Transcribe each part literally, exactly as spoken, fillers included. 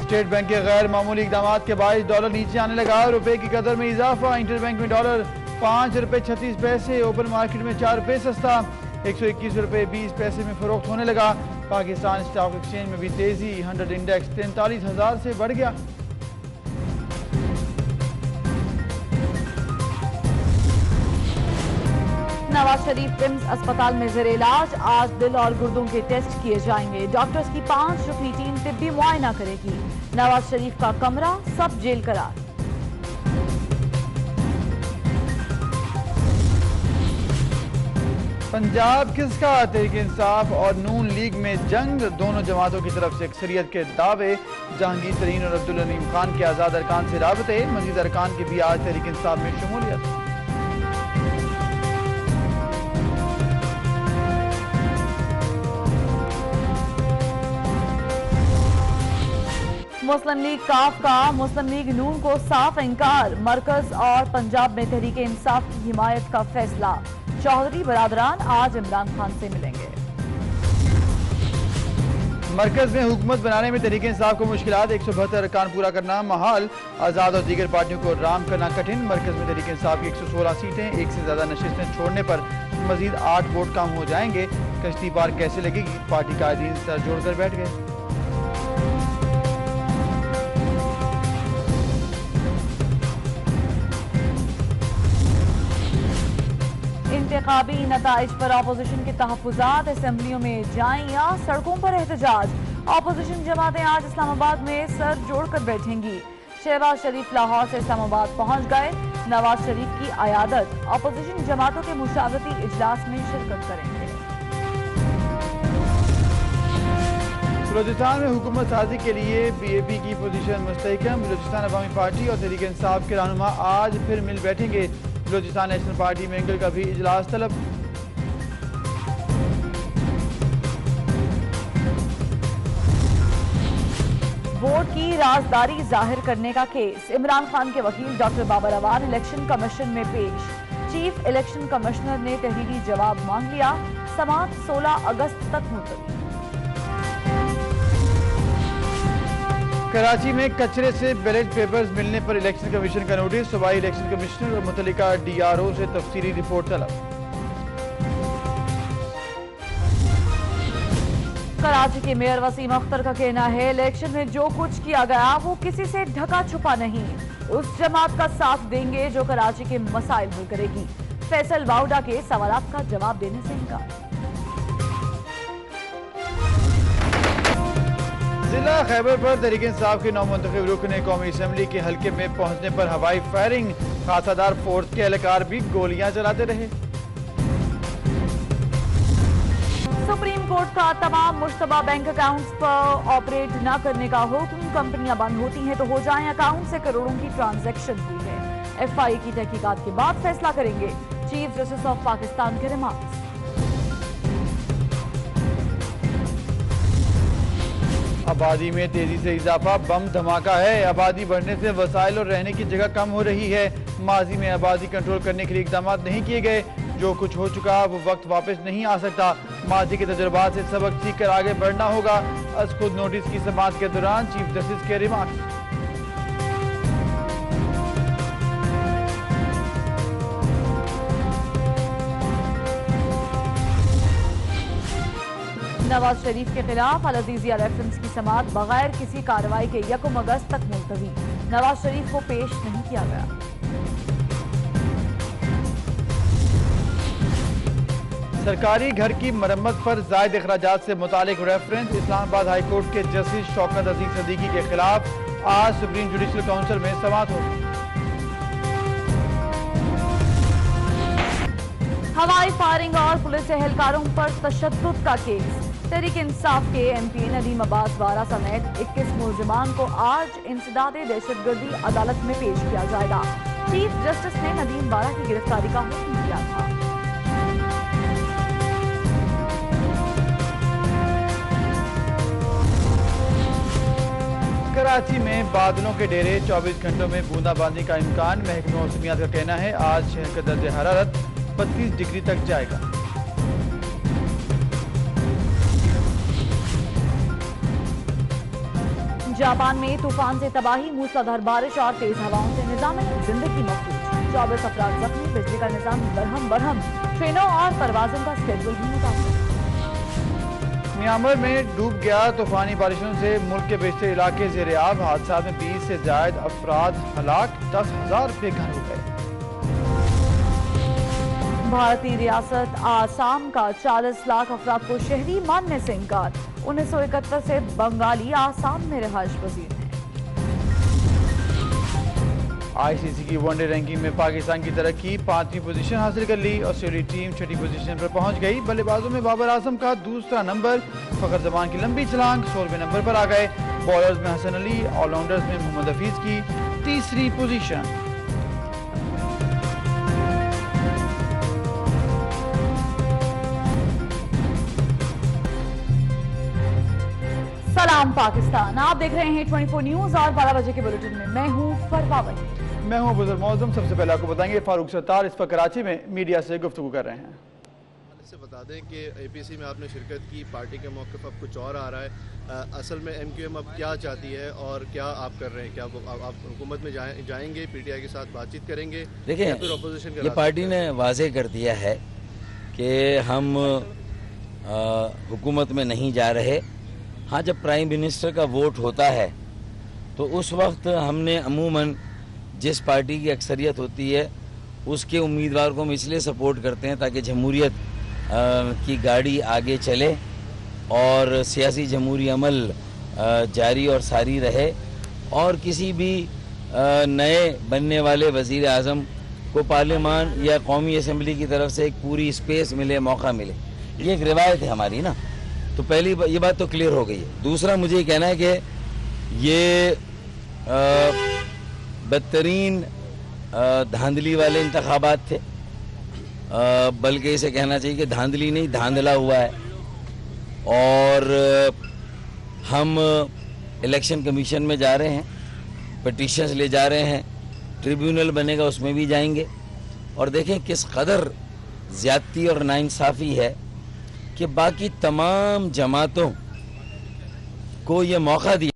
State bank के गैर मामूली इकदाम के बायस डॉलर नीचे आने लगा। रुपए की कदर में इजाफा। इंटर बैंक में डॉलर पाँच रुपए छत्तीस पैसे, ओपन मार्केट में चार रुपए सस्ता, एक सौ इक्कीस रुपए बीस पैसे में फरोख्त होने लगा। पाकिस्तान स्टॉक एक्सचेंज में भी तेजी। हंड्रेड इंडेक्स तैंतालीस हजार से बढ़ गया। नवाज शरीफ विम्स अस्पताल में जेर इलाज। आज दिल और गुर्दों के टेस्ट किए जाएंगे। डॉक्टर्स की पांच रुकनी टीम तिब्बी मुआयना करेगी। नवाज शरीफ का कमरा सब जेल करार। पंजाब किसका? तहरीक इंसाफ और नून लीग में जंग। दोनों जमातों की तरफ से अक्सरियत के दावे। जहांगीर तरीन और अब्दुल अलीम खान के आज़ाद अरकान से राबते। मजीद अरकान की भी आज तहरीक इंसाफ में शमूलियत। मुस्लिम लीग काफ का मुस्लिम लीग नून को साफ इंकार। मरकज और पंजाब में तहरीक इंसाफ की हिमायत का फैसला। चौधरी बरादरान आज इमरान खान से मिलेंगे। मरकज में हुकूमत बनाने में तहरीक इंसाफ को मुश्किलात। एक सौ बहत्तर अरकान पूरा करना महाल। आज़ाद और दीगर पार्टियों को राम करना कठिन। मरकज में तहरीक इंसाफ की एक सौ सोलह सीटें। एक से ज्यादा नशिस्तें छोड़ने पर मजीद आठ वोट कम हो जाएंगे। कश्ती पार कैसे लगेगी? पार्टी कायदीन सर जोड़कर बैठ गए। इंतखाबी नताइज पर अपोजिशन के तहफुजात। असम्बलियों में जाएं या सड़कों पर एहतजाज। अपोजिशन जमातें आज इस्लामाबाद में सर जोड़कर बैठेंगी। शहबाज शरीफ लाहौर से इस्लामाबाद पहुंच गए। नवाज शरीफ की अयादत। अपोजिशन जमातों के मुशावरती इजलास में शिरकत करेंगे। बलूचिस्तान में हुकूमत साजी के लिए बी ए पी की पोजीशन मुस्तहकम। बलूचिस्तान अवामी पार्टी और तहरीक इंसाफ के रहनुमा आज फिर मिल बैठेंगे। बलूचिस्तान नेशनल पार्टी मेंगल का भी इजलास तलब। वोट की राजदारी जाहिर करने का केस। इमरान खान के वकील doctor Babar Awan election commission में पेश। चीफ इलेक्शन कमिश्नर ने तहरीरी जवाब मांग लिया। समाअत सोलह अगस्त तक मुलतवी। कराची में कचरे से बैलेट पेपर्स मिलने पर इलेक्शन कमीशन का नोटिस। सूबाई इलेक्शन कमिश्नर और मुतल्लिका डी आर ओ से तफसीली रिपोर्ट तलब। कराची के मेयर वसीम अख्तर का कहना है इलेक्शन में जो कुछ किया गया वो किसी से ढका छुपा नहीं। उस जमात का साथ देंगे जो कराची के मसाइल हल करेगी। फैसल वाउडा के सवालात का जवाब देने से इनकार। जिला खैबर पर तहरीक इंसाफ के नौमुंतखब रुकन ने कौमी असम्बली के हल्के में पहुंचने पर हवाई फायरिंग। खासादार फोर्स के एहलकार भी गोलियां चलाते रहे। सुप्रीम कोर्ट का तमाम मुश्तबा बैंक अकाउंट्स पर ऑपरेट न करने का हुक्म। कंपनियां बंद होती हैं तो हो जाएं। अकाउंट से करोड़ों की ट्रांजैक्शन हुई है। एफ आई की तहकीकात के बाद फैसला करेंगे। चीफ जस्टिस ऑफ पाकिस्तान के रिमार्क्स। आबादी में तेजी से इजाफा। बम धमाका है। आबादी बढ़ने से वसाइल और रहने की जगह कम हो रही है। माजी में आबादी कंट्रोल करने के लिए इकदाम नहीं किए गए। जो कुछ हो चुका वो वक्त वापस नहीं आ सकता। माजी के तजुर्बात से सबक सीख कर आगे बढ़ना होगा। अज खुद नोटिस की समाअत के दौरान चीफ जस्टिस के रिमार्क्स। नवाज शरीफ के खिलाफ अल अजीजिया रेफरेंस की समाअत बगैर किसी कार्रवाई के यकम अगस्त तक मुलतवी। नवाज शरीफ को पेश नहीं किया गया। सरकारी घर की मरम्मत पर जायद अखराजात से मुतालिक रेफरेंस। इस्लामाबाद हाई कोर्ट के जस्टिस शौकत अजीज सदीकी के खिलाफ आज सुप्रीम जुडिशल काउंसिल में समाअत होगी। हवाई फायरिंग और पुलिस एहलकारों पर तशद्दुद का केस। तहरीक इंसाफ के एम पी नदीम अब्बास वारा समेत इक्कीस मुलजिमान को आज इंसदादे दहशतगर्दी अदालत में पेश किया जाएगा। चीफ जस्टिस ने नदीम वारा की गिरफ्तारी का हुक्म दिया था। कराची में बादलों के डेरे। चौबीस घंटों में बूंदाबांदी का इम्कान। महकमे मौसमियात का कहना है आज शहर का दर्ज हरारत बत्तीस डिग्री तक जाएगा। जापान में तूफान से तबाही, मूसलाधार बारिश और तेज हवाओं से निजाम जिंदगी महफूज, चौबीस अफराद जख्मी, बिजली का निजाम बरहम बरहम, ट्रेनों और परवाजों का स्केड्यूल भी मुतासर। म्यांमार में डूब गया, तूफानी बारिशों से मुल्क के बेशतर इलाके ज़ेर-ए-आब, हादसा में बीस से जायद अफराद हलाक, दस हजार बेघर हो गए। भारतीय रियासत आसाम का चालीस लाख अफराद को शहरी मानने से इनकार, उन्नीस सौ इकहत्तर से बंगाली आसाम में रिहाइश पजीर हैं। आईसीसी की वनडे रैंकिंग में पाकिस्तान की तरक्की, पांचवीं पोजीशन हासिल कर ली। ऑस्ट्रेलियाई टीम छठी पोजीशन पर पहुंच गई। बल्लेबाजों में बाबर आजम का दूसरा नंबर, फखर जमान की लंबी छलांग सोलहवें नंबर पर आ गए। बॉलर्स में हसन अली, ऑलराउंडर्स में मोहम्मद हफीज की तीसरी पोजीशन। सलाम पाकिस्तान, आप देख रहे हैं चौबीस न्यूज और बारह बजे के बुलेटिन में मैं हूं फरवा। मैं हूं बुजुर्ग मौजूम। सबसे पहले आपको बताएंगे फारूक सत्तार इस पर कराची में मीडिया से गुफ्तगू कर रहे हैं। से बता दें कि एपीसी में आपने शिरकत की, पार्टी का मौक़िफ़ अब कुछ और आ रहा है। आ, असल में एमक्यूएम अब क्या चाहती है और क्या आप कर रहे हैं? क्या आप, आप हुकूमत में जाए, जाएंगे, पीटीआई के साथ बातचीत करेंगे? देखिए, अपोजिशन ये पार्टी ने वाजे कर दिया है कि हम हुकूमत में नहीं जा रहे। हाँ, जब प्राइम मिनिस्टर का वोट होता है तो उस वक्त हमने अमूमन जिस पार्टी की अक्सरियत होती है उसके उम्मीदवार को हम इसलिए सपोर्ट करते हैं ताकि जमहूरियत की गाड़ी आगे चले और सियासी जमहूरी अमल जारी और सारी रहे, और किसी भी नए बनने वाले वज़ीर आज़म को पार्लियामान या कौमी असम्बली की तरफ से एक पूरी स्पेस मिले, मौका मिले। ये एक रिवायत है हमारी ना। तो पहली ये बात तो क्लियर हो गई है। दूसरा मुझे ये कहना है कि ये बदतरीन धांधली वाले इंतखाबात थे, बल्कि इसे कहना चाहिए कि धांधली नहीं, धांधला हुआ है। और हम इलेक्शन कमीशन में जा रहे हैं, पिटीशंस ले जा रहे हैं, ट्रिब्यूनल बनेगा उसमें भी जाएंगे, और देखें किस कदर ज़्यादती और नाइंसाफ़ी है कि बाकी तमाम जमातों को ये मौका दिया।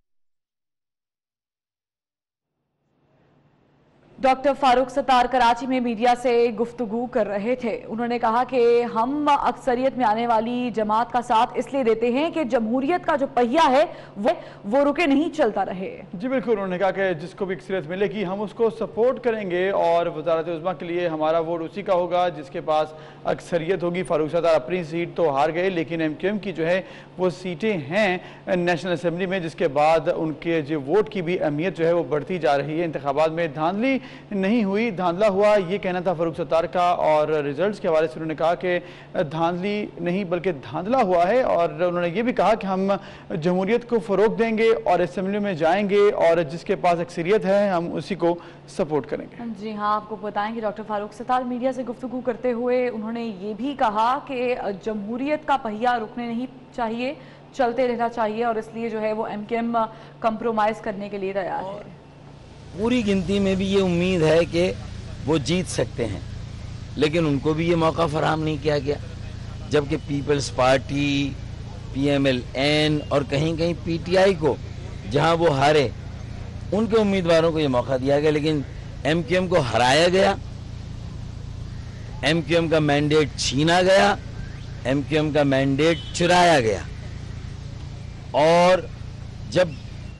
डॉक्टर फारूक सत्तार कराची में मीडिया से गुफ्तगू कर रहे थे। उन्होंने कहा कि हम अक्सरियत में आने वाली जमात का साथ इसलिए देते हैं कि जमहूरियत का जो पहिया है वो वो रुके नहीं, चलता रहे। जी बिल्कुल, उन्होंने कहा कि जिसको भी अक्सरियत मिलेगी हम उसको सपोर्ट करेंगे और वज़ारत उज़्मा के लिए हमारा वोट उसी का होगा जिसके पास अक्सरियत होगी। फारूक सत्तार अपनी सीट तो हार गए, लेकिन एम क्यू एम की जो है वो सीटें हैं नेशनल असम्बली में, जिसके बाद उनके जो वोट की भी अहमियत जो है वो बढ़ती जा रही है। इंतखाबात में धांधली नहीं हुई, धांधला हुआ, ये कहना था फारूक सत्तार का। और रिजल्ट्स के हवाले से उन्होंने कहा कि धांधली नहीं बल्कि धांधला हुआ है, और उन्होंने ये भी कहा कि हम जमहूरियत को फ़रोग देंगे और असम्बली में जाएंगे और जिसके पास अक्सरियत है हम उसी को सपोर्ट करेंगे। जी हाँ, आपको बताएं कि डॉक्टर फारूक सत्तार मीडिया से गुफ्तगू करते हुए उन्होंने ये भी कहा कि जमहूरियत का पहिया रुकने नहीं चाहिए, चलते रहना चाहिए, और इसलिए जो है वो एम के एम कंप्रोमाइज़ करने के लिए तैयार है। पूरी गिनती में भी ये उम्मीद है कि वो जीत सकते हैं, लेकिन उनको भी ये मौका फराहम नहीं किया गया। जबकि peoples party, P M L N और कहीं कहीं पी टी आई को जहां वो हारे, उनके उम्मीदवारों को ये मौका दिया गया, लेकिन एम क्यू एम को हराया गया, एम क्यू एम का मैंडेट छीना गया, एम क्यू एम का मैंडेट चुराया गया। और जब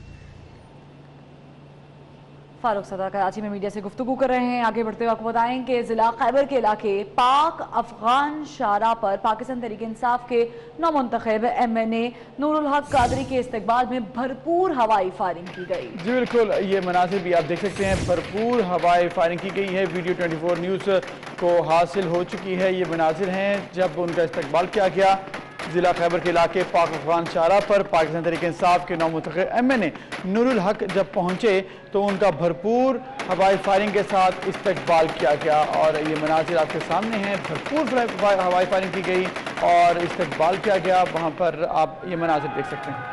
फारूक सत्तार कराची में मीडिया से गुफ्तगू कर रहे हैं। आगे बढ़ते हुए आपको बताएं कि जिला खैबर के इलाके पाक अफगान शाहराह पर पाकिस्तान तहरीक इंसाफ के नौमुंतखब M N A Noorul Haq Qadri के इस्तकबाल में भरपूर हवाई फायरिंग की गई। जी बिल्कुल, ये मनासिर भी आप देख सकते हैं, भरपूर हवाई फायरिंग की गई है। वीडियो चौबीस न्यूज़ को हासिल हो चुकी है। ये मनासिर हैं जब उनका इस्तकबाल किया गया। जिला खैबर के इलाके पाक अफगान शाहराह पर पाकिस्तान तहरीक इंसाफ के नौमुंतखब M N A Noorul Haq जब पहुंचे तो उनका भरपूर हवाई फायरिंग के साथ इस्तकबाल किया गया, और ये मनाजिर आपके सामने हैं। भरपूर हवाई फायरिंग की गई और इस्तकबाल किया गया। वहाँ पर आप ये मनाजिर देख सकते हैं।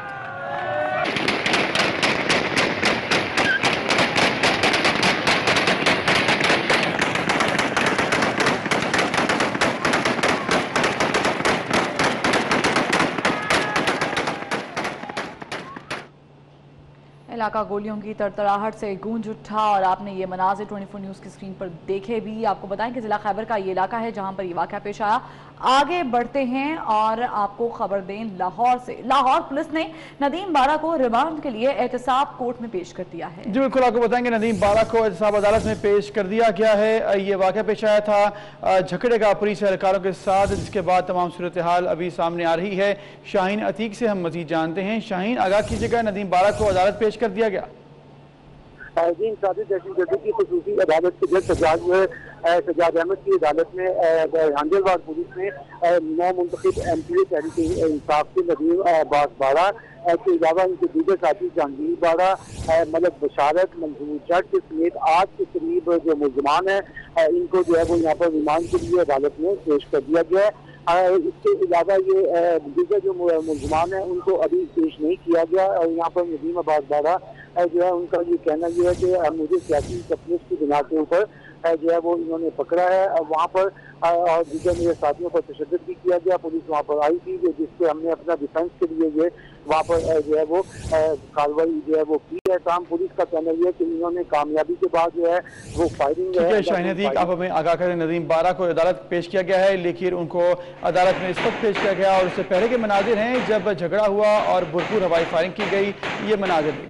इलाका गोलियों की तड़तड़ाहट से गूंज उठा और आपने ये मनाज़िर चौबीस न्यूज़ की स्क्रीन पर देखे भी। आपको बताएं कि जिला खैबर का ये इलाका है जहां पर ये वाक़या पेश आया। आगे बढ़ते हैं और आपको खबर दें लाहौर से। लाहौर पुलिस ने नदीम बारा को रिमांड के लिए एहतसाब कोर्ट में पेश कर दिया है। जी बिल्कुल, आपको बताएंगे नदीम बारा को एहतसाब अदालत में पेश कर दिया गया है। ये वाक़या पेश आया था झगड़े का पुलिस एहलकारों के साथ, जिसके बाद तमाम सूरत हाल अभी सामने आ रही है। शाहीन अतीक से हम मजीद जानते हैं। शाहीन, आगाह कीजिएगा, नदीम बारा को अदालत पेश कर दिया गया। जी, इंसानी दहशतगर्दी की खुसूसी अदालत के जज सजाद सजाद अहमद की अदालत में हांडलवार पुलिस ने नौ मुंतखब एम पी ए तहरीक इंसाफ के नदीम बारा के अलावा इनके दीगर साथी जहांगीर बारा, मलक बशारत, मंजूर जट समेत आठ के करीब जो मुलजमान है इनको जो है वो यहाँ पर रिमांड के लिए अदालत में पेश कर दिया गया है। इसके अलावा ये दीगर जो मुलजमान है उनको अभी पेश नहीं किया गया और यहाँ पर नदीम अब्बास बारा जो है उनका ये कहना ये है कि मुझे सियासी तकलीफ की बिना के ऊपर जो है वो इन्होंने पकड़ा है। वहाँ पर और दीगर मेरे साथियों पर तशद्दुद भी किया गया। पुलिस वहाँ पर आई थी जिससे हमने अपना डिफेंस के लिए ये वहाँ पर जो है वो कार्रवाई जो है वो की है। काम पुलिस का कहना यह है कि इन्होंने कामयाबी के बाद जो है वो फायरिंग है। शाहीन आप हमें आगाह करें, नदीम बारा को अदालत पेश किया गया है, लेकिन उनको अदालत में इस वक्त पेश किया गया और उससे पहले के मनाजिर हैं जब झगड़ा हुआ और भरपूर हवाई फायरिंग की गई। ये मनाजिर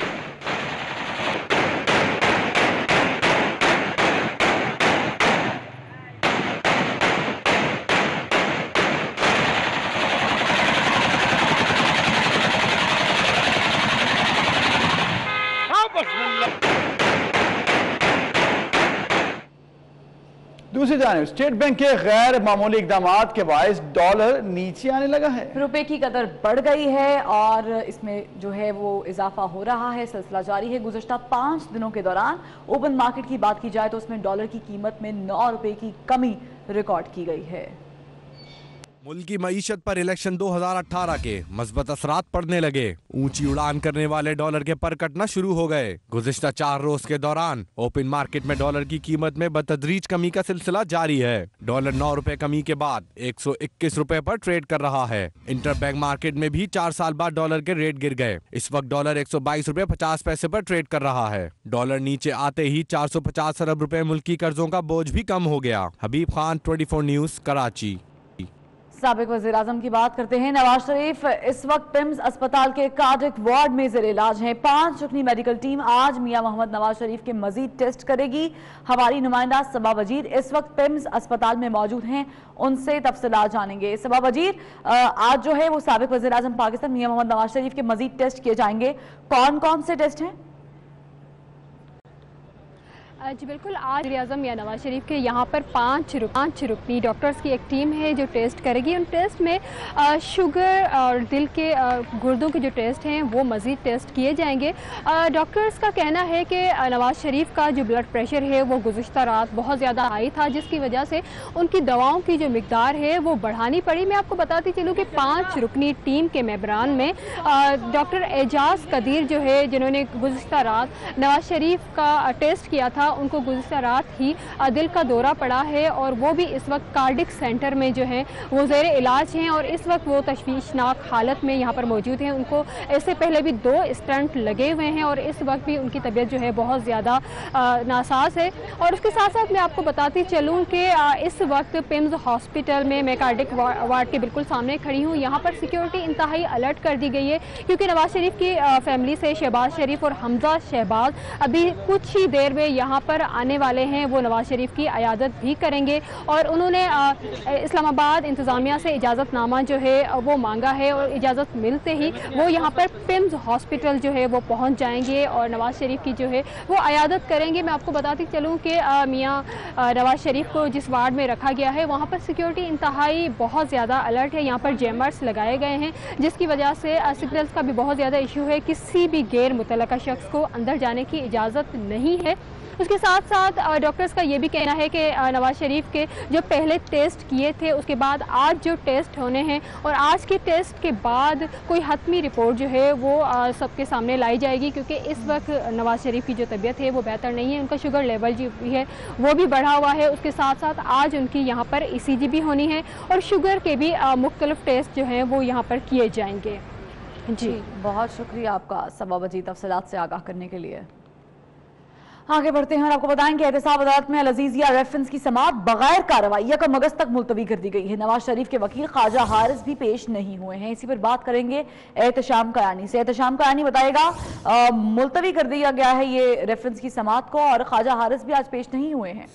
दूसरी जानिब स्टेट बैंक के गैर मामूली इकदाम के बायस डॉलर नीचे आने लगा है। रुपए की कदर बढ़ गई है और इसमें जो है वो इजाफा हो रहा है, सिलसिला जारी है। गुज़श्ता पाँच दिनों के दौरान ओपन मार्केट की बात की जाए तो उसमें डॉलर की कीमत में नौ रुपए की कमी रिकॉर्ड की गई है। मुल्क की मईशत पर इलेक्शन दो हज़ार अठारह के मस्बत असरात पड़ने लगे। ऊंची उड़ान करने वाले डॉलर के पर कटना शुरू हो गए। गुज़िश्ता चार रोज के दौरान ओपन मार्केट में डॉलर की कीमत में बतदरीज कमी का सिलसिला जारी है। डॉलर नौ रुपए कमी के बाद एक सौ इक्कीस रुपए पर ट्रेड कर रहा है। इंटरबैंक मार्केट में भी चार साल बाद डॉलर के रेट गिर गए। इस वक्त डॉलर एक सौ बाईस रुपए पचास पैसे पर ट्रेड कर रहा है। डॉलर नीचे आते ही चार सौ पचास अरब रुपए मुल्की कर्जों का बोझ भी कम हो गया। हबीब खान, चौबीस न्यूज, कराची। साबिक वज़ीर आज़म की बात करते हैं। नवाज शरीफ इस वक्त पिम्स अस्पताल के कार्डिक वार्ड में ज़ेर इलाज हैं। पांच रुकनी मेडिकल टीम आज मियां मोहम्मद नवाज शरीफ के मजीद टेस्ट करेगी। हमारी नुमाइंदा सबा वजीर इस वक्त पिम्स अस्पताल में मौजूद हैं, उनसे तफसीलात जानेंगे। सबा वजीर, आज जो है वो साबिक वज़ीर आज़म पाकिस्तान मियां मोहम्मद नवाज शरीफ के मजीद टेस्ट किए जाएंगे। कौन कौन से टेस्ट हैं? जी बिल्कुल, आज वज़ीर आज़म या नवाज शरीफ के यहाँ पर पाँच पाँच रुकनी डॉक्टर्स की एक टीम है जो टेस्ट करेगी। उन टेस्ट में आ, शुगर और दिल के आ, गुर्दों के जो टेस्ट हैं वो मज़ीद टेस्ट किए जाएंगे। डॉक्टर्स का कहना है कि नवाज शरीफ का जो ब्लड प्रेशर है वो गुज़िश्ता रात बहुत ज़्यादा हाई था, जिसकी वजह से उनकी दवाओं की जो मिकदार है वो बढ़ानी पड़ी। मैं आपको बताती चलूँ कि पाँच रुकनी टीम के मेंबरान में डॉक्टर एजाज कदीर जो है, जिन्होंने गुज़िश्ता रात नवाज शरीफ का टेस्ट किया था, उनको गुज़िश्ता रात ही दिल का दौरा पड़ा है और वो भी इस वक्त कार्डिक सेंटर में जो है वो ज़ेर इलाज हैं और इस वक्त वो तशवीशनाक हालत में यहाँ पर मौजूद हैं। उनको इससे पहले भी दो स्टंट लगे हुए हैं और इस वक्त भी उनकी तबीयत जो है बहुत ज़्यादा नासाज है। और उसके साथ साथ मैं आपको बताती चलूँ कि इस वक्त पिम्स हॉस्पिटल में मैं कार्डिक वार्ड के बिल्कुल सामने खड़ी हूँ। यहाँ पर सिक्योरिटी इंतहाई अलर्ट कर दी गई है क्योंकि नवाज शरीफ की फैमिली से शहबाज शरीफ और हमजा शहबाज अभी कुछ ही देर में यहाँ पर आने वाले हैं। वो नवाज शरीफ की अयादत भी करेंगे और उन्होंने इस्लामाबाद इंतज़ामिया से इजाज़तनामा जो है वो मांगा है और इजाज़त मिलते ही वो यहाँ पर पिम्स हॉस्पिटल जो है वो पहुँच जाएंगे और नवाज शरीफ की जो है वो अयादत करेंगे। मैं आपको बताती चलूँ कि मियाँ नवाज शरीफ को जिस वार्ड में रखा गया है वहाँ पर सिक्योरिटी इंतहाई बहुत ज़्यादा अलर्ट है। यहाँ पर जैमर्स लगाए गए हैं जिसकी वजह से सिग्नल्स का भी बहुत ज़्यादा इशू है। किसी भी गैर मुतल्लका शख्स को अंदर जाने की इजाज़त नहीं है। उसके साथ साथ डॉक्टर्स का ये भी कहना है कि नवाज शरीफ के जो पहले टेस्ट किए थे उसके बाद आज जो टेस्ट होने हैं और आज के टेस्ट के बाद कोई हतमी रिपोर्ट जो है वो सबके सामने लाई जाएगी क्योंकि इस वक्त नवाज शरीफ की जो तबीयत है वो बेहतर नहीं है। उनका शुगर लेवल जो भी है वो भी बढ़ा हुआ है। उसके साथ साथ आज उनकी यहाँ पर ई सी जी भी होनी है और शुगर के भी मुख्तलिफ टेस्ट जो हैं वो यहाँ पर किए जाएंगे। जी बहुत शुक्रिया आपका सवा बजी तफसीलात से आगाह करने के लिए। आगे बढ़ते हैं और आपको बताएंगे एहतसाब अदालत में अल अजीजिया रेफरेंस की समाअत बगैर कार्रवाई यकम अगस्त तक मुलतवी कर दी गई है। नवाज शरीफ के वकील ख्वाजा हारिस भी पेश नहीं हुए हैं। इसी पर बात करेंगे एहतशाम कयानी से। एहतशाम कयानी बताएगा मुलतवी कर दिया गया है ये रेफरेंस की समाअत को और ख्वाजा हारिस भी आज पेश नहीं हुए हैं।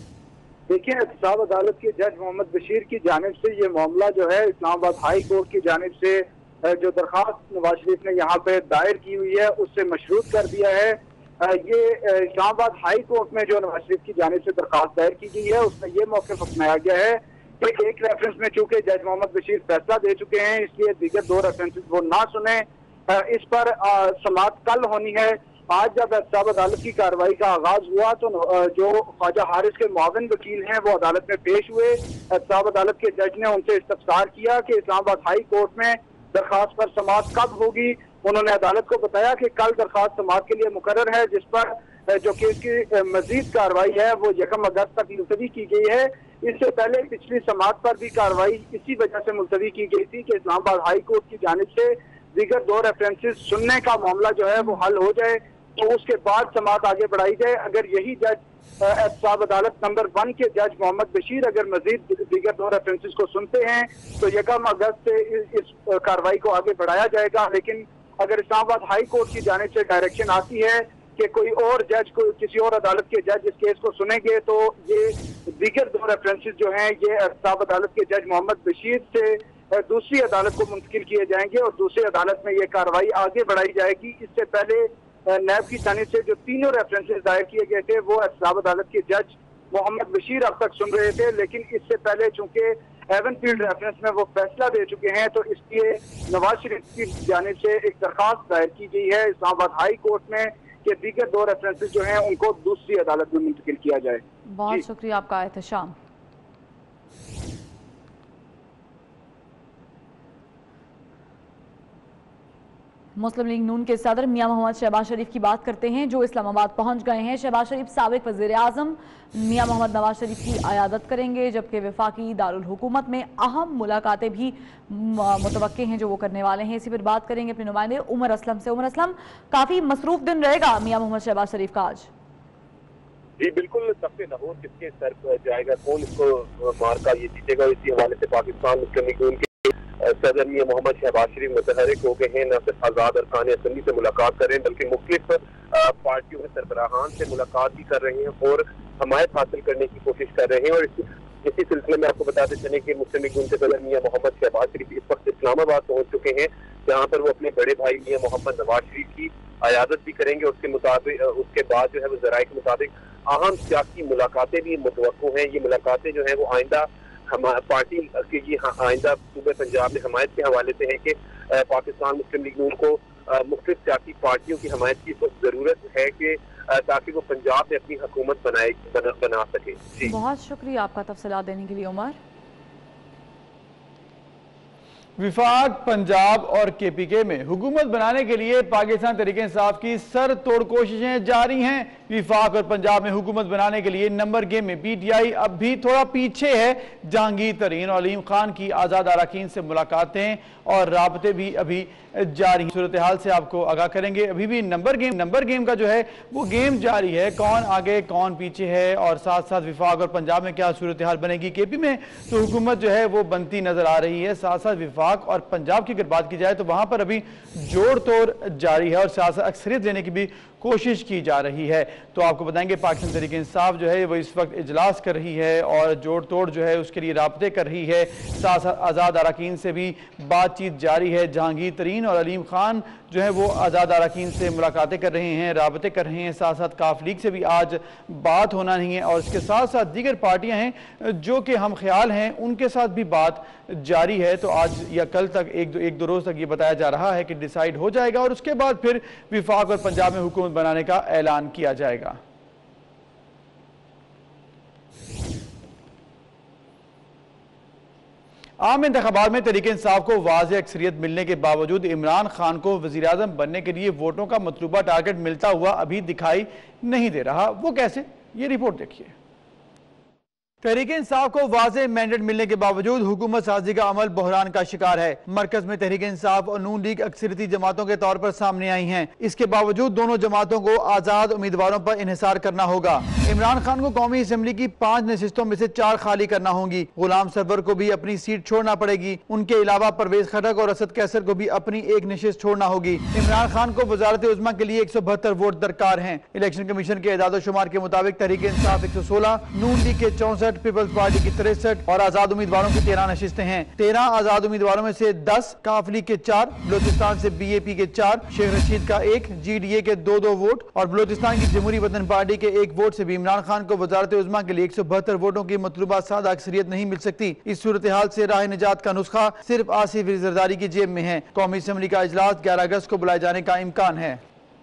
देखिए, एहतसाब अदालत के जज मोहम्मद बशीर की जानिब से ये मामला जो है इस्लामाबाद हाई कोर्ट की जानिब से जो दरखास्त नवाज शरीफ ने यहाँ पे दायर की हुई है उससे मशरूत कर दिया है। ये इस्लामाबाद हाई कोर्ट में जो नवाज शरीफ की जानिब से दरखास्त दायर की गई है उसमें यह मौक़िफ़ अपनाया गया है कि एक रेफरेंस में चूंकि जज मोहम्मद बशीर फैसला दे चुके हैं इसलिए दीगर दो रेफरेंसेस वो ना सुने। इस पर समाअत कल होनी है। आज जब एहतसाब अदालत की कार्रवाई का आगाज हुआ तो जो ख्वाजा हारिस के मुआविन वकील हैं वो अदालत में पेश हुए। एहतसाब अदालत के जज ने उनसे इस्तफसार किया कि इस्लामाबाद हाई कोर्ट में दरखास्त पर समाअत कब होगी। उन्होंने अदालत को बताया कि कल दरखास्त समाअत के लिए मुकर्रर है, जिस पर जो केस की मजीद कार्रवाई है वो यकम अगस्त तक मुलतवी की गई है। इससे पहले पिछली समाअत पर भी कार्रवाई इसी वजह से मुलतवी की गई थी कि इस्लामाबाद हाई कोर्ट की जानिब से दीगर दो रेफरेंसेस सुनने का मामला जो है वो हल हो जाए तो उसके बाद समाअत आगे बढ़ाई जाए। अगर यही जज एहतसाब अदालत नंबर वन के जज मोहम्मद बशीर अगर मजीद दीगर दो रेफरेंसेस को सुनते हैं तो यकम अगस्त से इस, इस कार्रवाई को आगे बढ़ाया जाएगा। लेकिन अगर इस्लामाबाद हाई कोर्ट की जानिब से डायरेक्शन आती है कि कोई और जज को किसी और अदालत के जज इस केस को सुनेंगे तो ये दीगर दो रेफरेंसेस जो हैं ये एहतसाब अदालत के जज मोहम्मद बशीर से दूसरी अदालत को मुंतकिल किए जाएंगे और दूसरी अदालत में ये कार्रवाई आगे बढ़ाई जाएगी। इससे पहले नैब की जानिब से जो तीनों रेफरेंसेस दायर किए गए थे वो एहतसाब अदालत के जज मोहम्मद बशीर अब तक सुन रहे थे, लेकिन इससे पहले चूंकि एवन फील्ड रेफरेंस में वो फैसला दे चुके हैं तो इसलिए नवाज शरीफ की जानिब से एक दरखास्त दायर की गई है इस्लामाबाद हाई कोर्ट में कि दीगर दो रेफरेंसेस जो हैं उनको दूसरी अदालत में मुंतकिल किया जाए। बहुत शुक्रिया आपका एहतशाम। मुस्लिम लीग नून के सदर मियां मोहम्मद शहबाज शरीफ की बात करते हैं जो इस्लामाबाद पहुंच गए हैं। शहबाज शरीफ साबिक वज़ीर आज़म मियां मोहम्मद नवाज शरीफ की आयादत करेंगे जबकि वफाकी दारुल हुकूमत में अहम मुलाकातें भी मुतवक्के हैं जो वो करने वाले हैं। इसी पर बात करेंगे अपने नुमाइंदे उमर असलम से। उमर असलम, काफ़ी मसरूफ दिन रहेगा मियां मोहम्मद शहबाज शरीफ का आज। जी बिल्कुल, सबसे लाहौर किसके सर पर जाएगा, कौन इसको मार का ये जीतेगा, इसी हवाले से पाकिस्तान मुस्लिम लीग नून के सदर मियां मोहम्मद शहबाज शरीफ मुतहरिक हो गए हैं। न सिर्फ आज़ाद अरकान असम्बली से मुलाकात कर रहे हैं बल्कि मुख्तलिफ पार्टियों के सरबराहान से मुलाकात भी कर रहे हैं और हमायत हासिल करने की कोशिश कर रहे हैं। और इस, इसी सिलसिले में आपको बताते चले कि मुस्लिम लीग नून के सदर मियां मोहम्मद शहबाज शरीफ इस वक्त इस्लामाबाद पहुंच चुके हैं जहाँ पर वो अपने बड़े भाई मियां मोहम्मद नवाज शरीफ की आयादत भी करेंगे। उसके मुताबिक उसके बाद जो है वो ज़राए के मुताबिक अहम सियासी मुलाकातें भी मुतवक्को हैं। ये मुलाकातें जो है वो आइंदा हमारी पार्टी की ये आइंदा सूबे पंजाब में हमायत के हवाले से है कि पाकिस्तान मुस्लिम लीग नून को मुख्तलिफ सियासी पार्टियों की हमायत की जरूरत है कि ताकि वो पंजाब में अपनी हुकूमत बनाए बना, बना सके। जी बहुत शुक्रिया आपका तफसीलात देने के लिए उमर। विफाक, पंजाब और के पी के में हुकूमत बनाने के लिए पाकिस्तान तहरीक इंसाफ की सर तोड़ कोशिशें जारी हैं। विफाक और पंजाब में हुकूमत बनाने के लिए नंबर गेम में पी टी आई अब भी थोड़ा पीछे है। जहांगीर तरीन और अलीम खान की आज़ाद अरकान से मुलाकातें और राबते भी अभी जारी। सूरत हाल से आपको आगाह करेंगे। अभी भी नंबर गेम नंबर गेम का जो है वो गेम जारी है, कौन आगे कौन पीछे है और साथ साथ विफाक और पंजाब में क्या सूरत हाल बनेगी। के पी में तो हुकूमत जो है वो बनती नजर आ रही है, साथ साथ विफाक और पंजाब की अगर बात की जाए तो वहां पर अभी जोड़ तोड़ जारी है और सियासत अक्सरियत देने की भी कोशिश की जा रही है। तो आपको बताएंगे पाकिस्तान तहरीक इंसाफ जो है वो इस वक्त इजलास कर रही है और जोड़ तोड़ जो है उसके लिए राब्ते कर रही है। साथ साथ आज़ाद अरकान से भी बातचीत जारी है। जहांगीर तरीन और अलीम खान जो है वो आज़ाद अरकान से मुलाकातें कर रहे हैं, राब्ते कर रहे हैं। साथ साथ काफ लीग से भी आज बात होना नहीं है और इसके साथ साथ दीगर पार्टियां हैं जो कि हम ख्याल हैं उनके साथ भी बात जारी है। तो आज या कल तक एक दो एक दो रोज तक ये बताया जा रहा है कि डिसाइड हो जाएगा और उसके बाद फिर विफाक और पंजाब में हुकूमत बनाने का ऐलान किया जाएगा। आम इंतखाबात में तहरीक इंसाफ को वाज़ेह अक्सरियत मिलने के बावजूद इमरान खान को वज़ीर आज़म बनने के लिए वोटों का मतलूबा टारगेट मिलता हुआ अभी दिखाई नहीं दे रहा। वो कैसे, ये रिपोर्ट देखिए। तहरीक-ए-इंसाफ को वाज़ेह मैंडेट मिलने के बावजूद हुकूमत साजी का अमल बहरान का शिकार है। मरकज में तहरीक-ए-इंसाफ और नून लीग अक्सरियती जमातों के तौर पर सामने आई हैं। इसके बावजूद दोनों जमातों को आज़ाद उम्मीदवारों पर इन्हिसार करना होगा। इमरान खान को कौमी असम्बली की पाँच नशिस्तों में से चार खाली करना होंगी। गुलाम सरवर को भी अपनी सीट छोड़ना पड़ेगी। उनके अलावा परवेज खटक और असद कैसर को भी अपनी एक नशिस्त छोड़ना होगी। इमरान खान को वजारत उज़्मा के लिए एक सौ बहत्तर वोट दरकार हैं। इलेक्शन कमीशन के एदाद-ओ-शुमार के मुताबिक तहरीक-ए-इंसाफ एक सौ सोलह, नून लीग के चौसठ, पीपल्स पार्टी की तिरसठ और आजाद उम्मीदवारों की तेरह नशिस्तें हैं। तेरह आजाद उम्मीदवारों में से दस, काफ लीग के चार, बलोचिस्तान से बी ए पी के चार, शेख रशीद का एक, जी डी ए के दो दो वोट और बलोचिस्तान की जमहूरी वतन पार्टी के एक वोट से भी इमरान खान को वजारत उज़्मा के लिए एक सौ बहत्तर वोटों की मतलूबा सादा अक्सरियत नहीं मिल सकती। इस सूरत हाल से राह निजात का नुस्खा सिर्फ आसिफ जरदारी की जेब में है। कौमी असम्बली का इजलास ग्यारह अगस्त को बुलाए जाने का इम्कान है।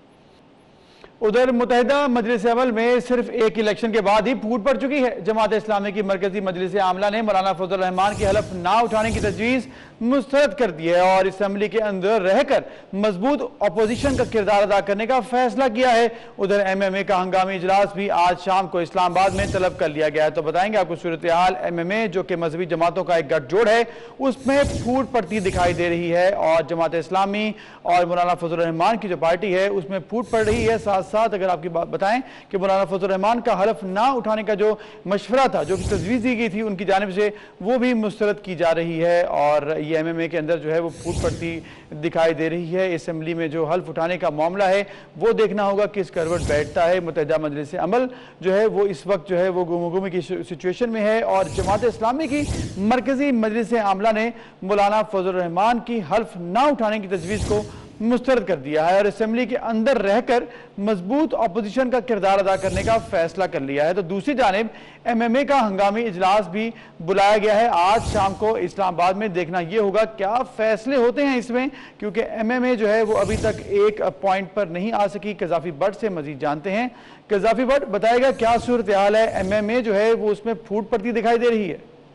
उधर मुत्तहिदा मजलिस अमल में सिर्फ एक इलेक्शन के बाद ही फूट पड़ चुकी है। जमात इस्लामी की मरकजी मजलिस आमला ने मौलाना फजल रहमान की हलफ ना उठाने की तजवीज़ मुस्तरद कर दी है और असम्बली के अंदर रहकर मजबूत अपोजिशन का किरदार अदा करने का फैसला किया है। उधर एम एम ए का हंगामी इजलास भी आज शाम को इस्लामाबाद में तलब कर लिया गया है। तो बताएंगे आपको सूरत हाल। एम एम ए जो कि मजहबी जमातों का एक गठजोड़ है, उसमें फूट पड़ती दिखाई दे रही है और जमात इस्लामी और मौलाना फजल रहमान की जो पार्टी है उसमें फूट पड़ रही है। साथ साथ अगर आपकी बात बताएं कि मौलाना फजल रहमान का हलफ ना उठाने का जो मशवरा था, जो तजवीज़ दी गई थी उनकी जानिब से, वो भी मुस्तरद की जा रही है और ये एम एम ए के अंदर जो है वो फूट पड़ती दिखाई दे रही है। असम्बली में जो हल्फ उठाने का मामला है वो देखना होगा किस करवट बैठता है। मुत्तहिदा मजलिस अमल जो है वो इस वक्त जो है वो गुमगुमी की सिचुएशन में है और जमात इस्लामी की मरकजी मजलिस आमला ने मौलाना फजल रहमान की हल्फ ना उठाने की तजवीज़ को मुस्तरद कर दिया है और असम्बली के अंदर रहकर मजबूत अपोजिशन का किरदार अदा करने का फैसला कर लिया है। तो दूसरी जानिब एम एम ए का हंगामी इजलास भी बुलाया गया है आज शाम को इस्लामाबाद में। देखना ये होगा क्या फैसले होते हैं इसमें, क्योंकि एम एम ए जो है वो अभी तक एक पॉइंट पर नहीं आ सकी। कजाफी भट्ट से मजीद जानते हैं। कजाफी भट्ट बताएगा क्या सूरत हाल है, एम एम ए जो है वो उसमें फूट पड़ती दिखाई दे रही है?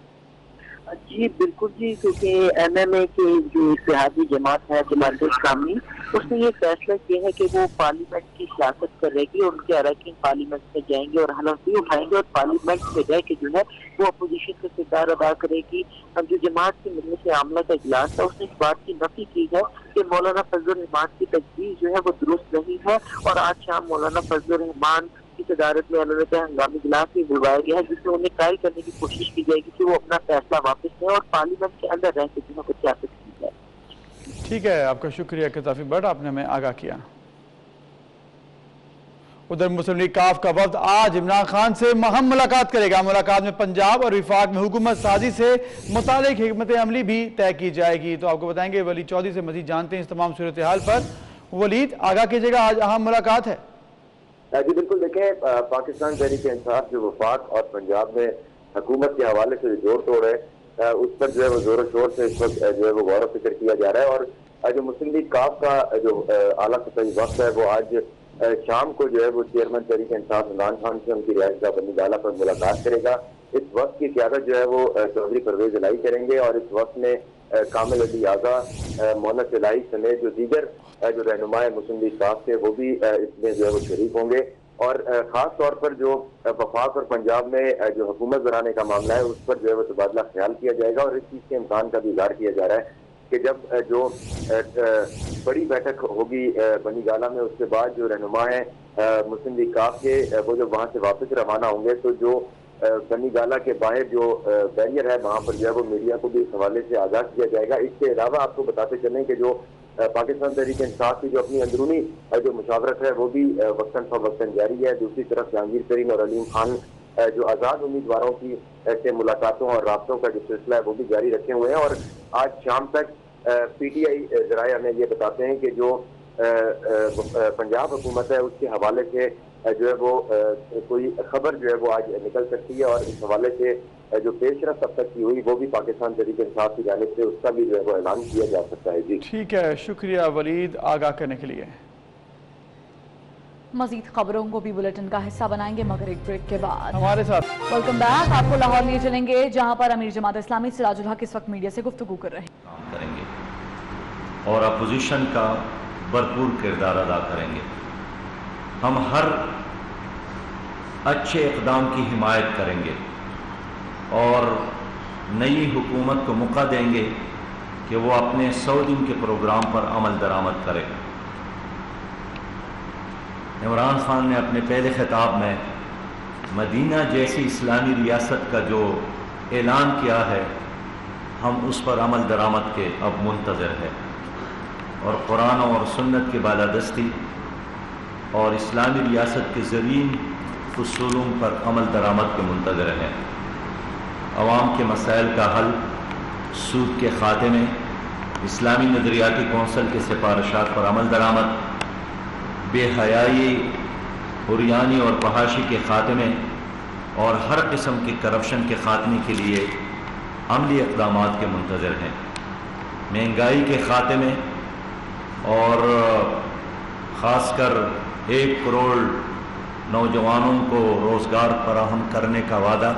जी बिल्कुल जी, क्योंकि एम एम ए की जो इत्तेहादी जमात है जमात इस्लामी, उसने ये फैसला किया है कि वो पार्लियामेंट की सियासत करेगी और उनके अरकान पार्लियामेंट में जाएंगे और हलफ भी उठाएंगे और पार्लियामेंट में जाके जो है वो अपोजिशन का किरदार अदा करेगी। अब जो जमात की मजलिस आमला का इजलास था उसने इस बात की नफी की है कि मौलाना फजल रहमान की तजवीज़ जो है वो दुरुस्त नहीं है और आज शाम मौलाना फजल रहमान की सदारत में उन्होंने हंगामी इजलास भी बुलवाया गया है जिसमें उन्हें कायल करने की कोशिश की जाएगी कि वो अपना फैसला वापस लें और पार्लियामेंट के अंदर रह के जो है सियासत की जाए। ठीक है, आपका शुक्रिया कजाफी भट्ट, आपने हमें आगाह किया। उधर मुस्लिम लीग काफ का वफ्द आज इमरान खान से महम मुलाकात करेगा। मुलाकात में पंजाब और विफाक में हुकूमत साजी से मुतालिक हिकमत अमली भी तय की जाएगी। तो आपको बताएंगे वलीद चौधरी से मजीद जानते हैं इस तमाम सूरत हाल पर। वलीद, आगाह कीजिएगा, आज अहम मुलाकात है। जी बिल्कुल, देखें पाकिस्तान तहरीक-ए-इंसाफ जो वफाक और पंजाब में हुकूमत के हवाले से जोड़ तोड़ है उस पर जो है वो जोरों शोर से इस वक्त जो है वो गौर फिक्र किया जा रहा है और जो मुस्लिम लीग काफ का जो आला सतही वक्त है वो आज शाम को जो है वो चेयरमैन तहरीक-ए-इंसाफ इमरान खान से उनकी रिहाइश गाह बनी गाला पर मुलाकात करेगा। इस वक्त की क़यादत जो है वो चौधरी परवेज इलाही करेंगे और इस वक्त में कामिल अली आगा, मोहम्मद इलाही समेत जो दीगर जो रहनुमाए मुस्लिम लीग काफ के वो भी इसमें जो है वो शरीक होंगे और ख़ास तौर पर जो वफाक और पंजाब में जो हुकूमत बनाने का मामला है उस पर जो है वो तबादला ख्याल किया जाएगा और इस चीज़ के इम्कान का भी इज़हार किया जा रहा है कि जब जो बड़ी बैठक होगी बनी गाला में उसके बाद जो रहनुमा है मुस्लिम लीग काफ के वो जब वहाँ से वापस रवाना होंगे तो जो बनी गाला के बाहर जो बैरियर है वहाँ पर जो है वो मीडिया को भी इस हवाले से आगाह किया जाएगा। इसके अलावा आपको बताते चलें कि जो पाकिस्तान तहरीक-ए-इंसाफ की जो अपनी अंदरूनी जो मुशावरत है वो भी वक्तन फवक्तन जारी है। दूसरी तरफ जहांगीर तरीन और अलीम खान जो आज़ाद उम्मीदवारों की ऐसे मुलाकातों और राब्तों का जो सिलसिला है वो भी जारी रखे हुए हैं और आज शाम तक पी टी आई जराए हमें ये बताते हैं कि जो पंजाब हुकूमत है उसके हवाले से जो है वो कोई खबर जो है वो आज निकल सकती है और इस हवाले से जो पेशरफ अब तक की हुई वो भी पाकिस्तान तहरीक-ए-इंसाफ की जानिब से उसका भी जो है वो ऐलान किया जा सकता है। जी ठीक है, शुक्रिया वलीद आगाह करने के लिए। मजीद खबरों को भी बुलेटिन का हिस्सा बनाएंगे मगर एक ब्रेक के बाद। हमारे साथ वेलकम बैक। आपको लाहौर लिए चलेंगे जहां पर अमीर जमात इस्लामी सिराजुल हक इस वक्त मीडिया से गुफ्तगू कर रहे हैं। काम करेंगे और अपोजिशन का भरपूर किरदार अदा करेंगे। हम हर अच्छे इक़दाम की हिमायत करेंगे और नई हुकूमत को मौका देंगे कि वो अपने सौ दिन के प्रोग्राम पर अमल दरामद करे। इमरान खान ने अपने पहले खिताब में मदीना जैसी इस्लामी रियासत का जो ऐलान किया है, हम उस पर अमल दरामद के अब मुंतज़र है और कुरान और सुन्नत की बालादस्ती और इस्लामी रियासत के ज़रीन उसूलों पर अमल दरामद के मुंतज़र है। अवाम के मसाइल का हल, सूद के खात्मे, इस्लामी नज़रियाती कौंसल के सिफारिशात पर अमल दरामद, बेहयाई, हुरियानी और फहाशी के खात्मे और हर किस्म के करप्शन के खात्मे के लिए अमली इक़दामात के मुंतज़र हैं। महंगाई के खात्मे और ख़ासकर एक करोड़ नौजवानों को रोज़गार फराहम करने का वादा,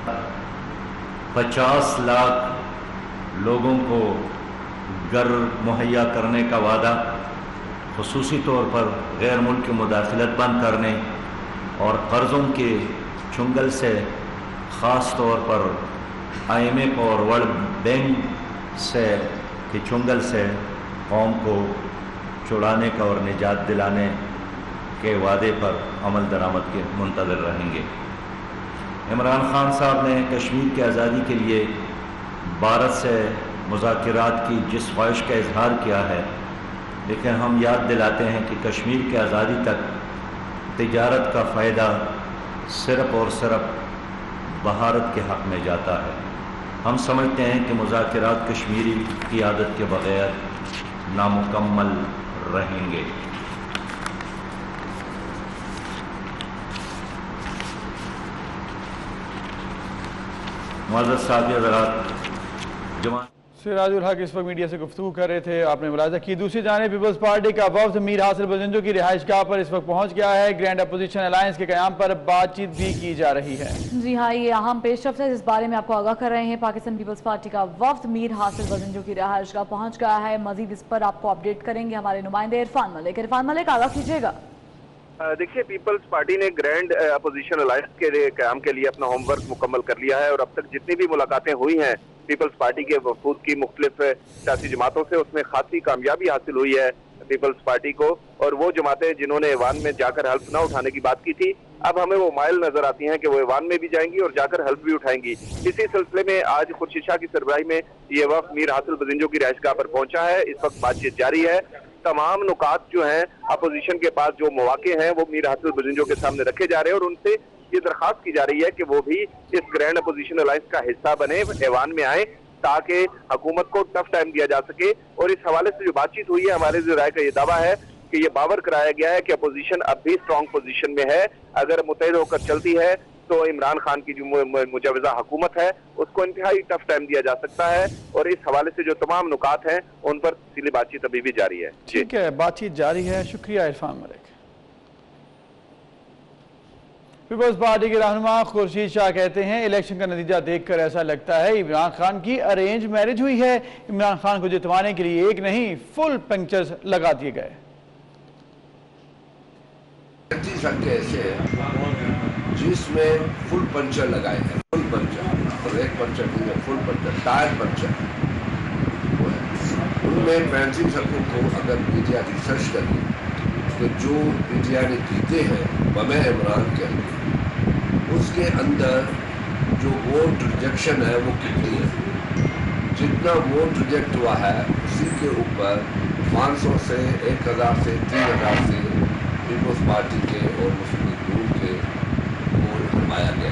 पचास लाख लोगों को घर मुहैया करने का वादा, खुसूसी तौर पर गैर मुल्की मुदाखलत बंद करने और कर्ज़ों के चुंगल से, ख़ास तौर पर आई एम एफ और वर्ल्ड बैंक से के चुंगल से कौम को छुड़ाने का और निजात दिलाने के वादे पर अमल दरामद के मुंतज़र रहेंगे। इमरान खान साहब ने कश्मीर की आज़ादी के लिए भारत से मुज़ाकिरात की जिस ख्वाहिश का इजहार किया है, लेकिन हम याद दिलाते हैं कि कश्मीर की आज़ादी तक तिजारत का फ़ायदा सिर्फ़ और सिर्फ भारत के हक़ में जाता है। हम समझते हैं कि मुज़ाकिरात कश्मीरी क़ियादत के बग़ैर नामुकम्मल रहेंगे। मुअज़्ज़ज़ साथी हज़रात, जवान सिराजुल हक इस वक्त मीडिया से गुफ्तगू कर रहे थे, आपने मुलाज़ा की। दूसरी जानिब पीपल्स पार्टी का वफ्द मीर हासिल बजिंजो की रिहाइश गाह पर इस वक्त पहुंच गया है। ग्रैंड अपोजिशन अलायंस के क़याम पर बातचीत भी की जा रही है। जी हाँ, ये अहम पेशरफ्त है, इस बारे में आपको आगाह कर रहे हैं। पाकिस्तान पीपल्स पार्टी का वफ्द मीर हासिल बजिंजो की रिहाइश गाह पहुँच गया है। मजीद इस पर आपको अपडेट करेंगे हमारे नुमाइंदे इरफान मलिक। इरफान मलिक, आगाह कीजिएगा। देखिए, पीपल्स पार्टी ने ग्रैंड अपोजिशन अलायंस के क़याम के लिए अपना होमवर्क मुकम्मल कर लिया है और अब तक जितनी भी मुलाकातें हुई हैं पीपल्स पार्टी के वफूद की मुख्तलिफ सियासी जमातों से, उसमें खासी कामयाबी हासिल हुई है पीपल्स पार्टी को। और वो जमातें जिन्होंने ऐवान में जाकर हल्फ न उठाने की बात की थी, अब हमें वो माइल नजर आती हैं कि वो ऐवान में भी जाएंगी और जाकर हल्फ भी उठाएंगी। इसी सिलसिले में आज खुर्शीद शाह की सरबराही में ये वफ्द मीर हासिल बजिंजो की रिहाइशगाह पर पहुंचा है। इस वक्त बातचीत जारी है। तमाम नुकात जो हैं अपोजिशन के पास जो मौके हैं वो मीर हासिल बजिंजो के सामने रखे जा रहे हैं और उनसे ये दरख्वास्त की जा रही है कि वो भी इस ग्रैंड अपोजिशन अलायंस का हिस्सा बने, ऐवान में आए, ताकि हुकूमत को टफ टाइम दिया जा सके। और इस हवाले से जो बातचीत हुई है, हमारे ज़राए का ये दावा है कि ये बावर कराया गया है कि अपोजिशन अब भी स्ट्रॉन्ग पोजीशन में है। अगर मुतहद होकर चलती है तो इमरान खान की जो मुजवजा हुकूमत है उसको इंतहाई टफ टाइम दिया जा सकता है। और इस हवाले से जो तमाम नुकात हैं उन पर तफसीली बातचीत अभी भी जारी है। ठीक है, बातचीत जारी है। शुक्रिया इरफान मलिक। पीपल्स पार्टी के रहनुमा खुर्शीद शाह कहते हैं, इलेक्शन का नतीजा देखकर ऐसा लगता है इमरान खान की अरेंज मैरिज हुई है। इमरान खान को जितवाने के लिए एक नहीं फुल पंक्चर्स लगा दिए गए। ऐसे जिसमें फुल पंचर लगाए हैं, फुल पंचर और एक पंचर नहीं है, फुल पंचर, टायर पंचर। उनमें पेंसिल सड़कों को अगर मीडिया रिसर्च करें तो जो मीडिया ने जीते हैं बमे इमरान के अंदर, उसके अंदर जो वोट रिजेक्शन है वो कितनी है। जितना वोट रिजेक्ट हुआ है उसी के ऊपर पाँच सौ से एक हज़ार से तीन हज़ार से पीपल्स पार्टी के और मुस्लिम लीग के वोट हरमाया गया।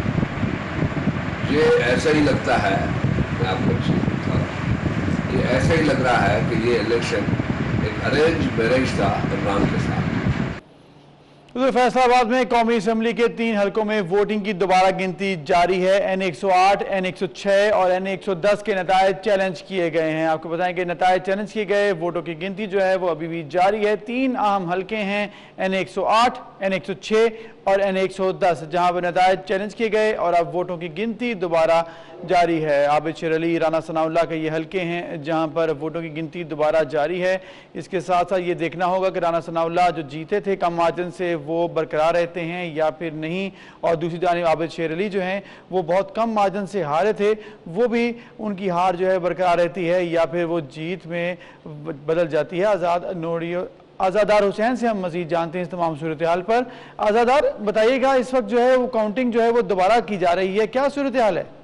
ये ऐसा ही लगता है, मैं आपको चीज़ बता रहा हूँ, ये ऐसा ही लग रहा है कि ये इलेक्शन एक अरेंज मैरिज था इमरान के साथ। उधर फैसलाबाद में कौमी असम्बली के तीन हलकों में वोटिंग की दोबारा गिनती जारी है। एन एक सौ आठ, एन एक सौ छह और एन एक सौ दस के नतायज चैलेंज किए गए हैं। आपको बताएं कि नतायज चैलेंज किए गए, वोटों की गिनती जो है वो अभी भी जारी है। तीन अहम हलके हैं, एन एक सौ आठ, एन एक सौ छह और एन एक सौ दस, जहां पर नतायज चैलेंज किए गए और अब वोटों की गिनती दोबारा जारी है। आबिद शेर अली, राना सनाउल्लाह के ये हलके हैं जहां पर वोटों की गिनती दोबारा जारी है। इसके साथ साथ ये देखना होगा कि राना सनाउल्लाह जो जीते थे कम मार्जिन से, वो बरकरार रहते हैं या फिर नहीं। और दूसरी जानिब आबिद शेर अली जो हैं वो बहुत कम मार्जिन से हारे थे, वो भी उनकी हार जो है बरकरार रहती है या फिर वो जीत में बदल जाती है। आज़ाद नोड़ियो आज़ादार हुसैन से हम मज़ीद जानते हैं इस तमाम सूरत हाल पर। आज़ादार बताइएगा, इस वक्त जो है वो काउंटिंग जो है वो दोबारा की जा रही है, क्या सूरत हाल है?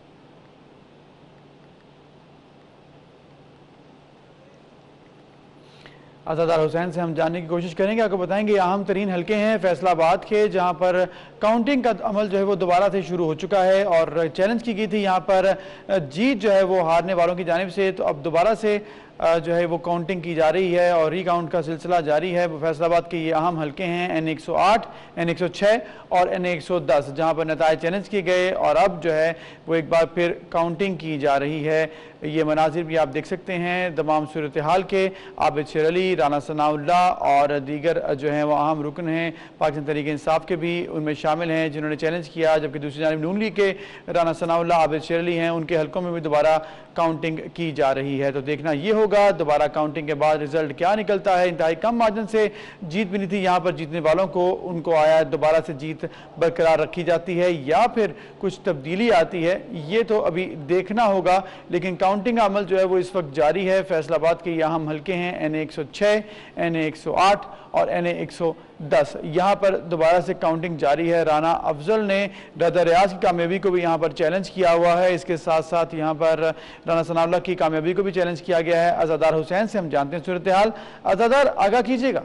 आज़ादार हुसैन से हम जानने की कोशिश करेंगे। आपको बताएंगे अहम तरीन हल्के हैं फैसलाबाद के, जहां पर काउंटिंग का अमल जो है वो दोबारा से शुरू हो चुका है और चैलेंज की गई थी यहाँ पर जीत जो है वो हारने वालों की जानिब से। तो अब दोबारा से जो है वो काउंटिंग की जा रही है और रिकाउंट का सिलसिला जारी है। फैसलाबाद के ये अहम हल्के हैं एन एक सौ आठ, एन एक सौ छः और एन एक सौ दस, जहाँ पर नताइज चैलेंज किए गए और अब जो है वो एक बार फिर काउंटिंग की जा रही है। ये मनाजिर भी आप देख सकते हैं तमाम सूरत हाल के। आबिद शेर अली, राना सनाउल्ला और दीगर जो हैं वो अहम रुकन हैं पाकिस्तान तहरीक इंसाफ के भी उनमें शामिल हैं जिन्होंने चैलेंज किया, जबकि दूसरी जानिब नून लीग के राना सनाउल्ला, आबिद शेर अली हैं, उनके हल्कों में भी दोबारा काउंटिंग की जा रही है। तो देखना ये होगा दोबारा काउंटिंग के बाद रिजल्ट क्या निकलता है। इंतहाई कम मार्जिन से जीत मिली थी यहाँ पर जीतने वालों को, उनको आया दोबारा से जीत बरकरार रखी जाती है या फिर कुछ तब्दीली आती है, ये तो अभी देखना होगा। लेकिन काउंटिंग का अमल जो है वो इस वक्त जारी है। फैसलाबाद के यहाँ हम हल्के हैं एन एक सौ छः, एन एक सौ आठ और एन एक सौ दस, यहाँ पर दोबारा से काउंटिंग जारी है। राना अफजल ने रदा रियाज की कामयाबी को भी यहाँ पर चैलेंज किया हुआ है। इसके साथ साथ यहाँ पर राना सनाउल्लाह की कामयाबी को भी चैलेंज किया गया है। आज़ादार हुसैन से हम जानते हैं सूरत हाल। आज़ादार, आगाह कीजिएगा।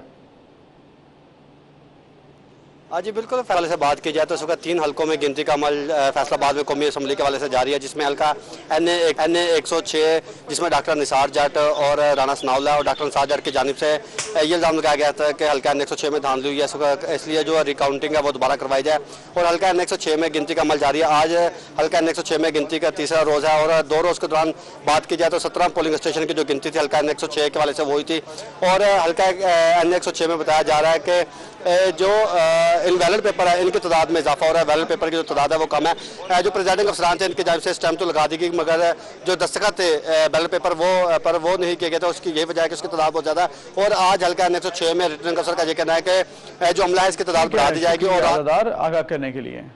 हाँ जी बिल्कुल, फैसले से बात की जाए तो इस वक्त तीन हल्कों में गिनती का अमल फैसलाबाद में कौमी असम्बली के हवाले से जारी है, जिसमें हल्का एन ए एन ए एक सौ छः जिसमें डॉक्टर निसार जट और राना सनाउल्लाह और डॉक्टर निसार जट की जानिब से ये इल्ज़ाम लगाया गया था कि हल्का एन एक सौ छः में धांधली हुई है, इसलिए जो रिकाउंटिंग है वो दोबारा करवाई जाए और हल्का एन एक सौ छः में गिनती का अमल जारी है। आज हल्का एन एक सौ छः में गिनती का तीसरा रोज़ है और दो रोज़ के दौरान बात की जाए तो सत्रह पोलिंग स्टेशन की जो गिनती थी हल्का एन एक सौ छः के हवाले से वो हुई थी और हल्का एन एक सौ छः में बताया जा रहा है कि जो इन बैलेट पेपर है इनकी तादाद में इजाफा हो रहा है। बैलेट पेपर की जो तादाद है वो कम है। जो प्रेजाइडिंग अफसरान थे इनकी जानिब से स्टैम्प तो लगा दी गई, मगर जो दस्तखत थे बैलेट पेपर वो पर वो नहीं किए गए थे। उसकी यही वजह है कि उसकी तादाद बहुत ज़्यादा है और आज हल्का एन एक सौ छः में रिटर्निंग अफसर का ये कहना है कि जो हमला है इसकी तादाद बढ़ा दी जाएगी। और आगाह करने के लिए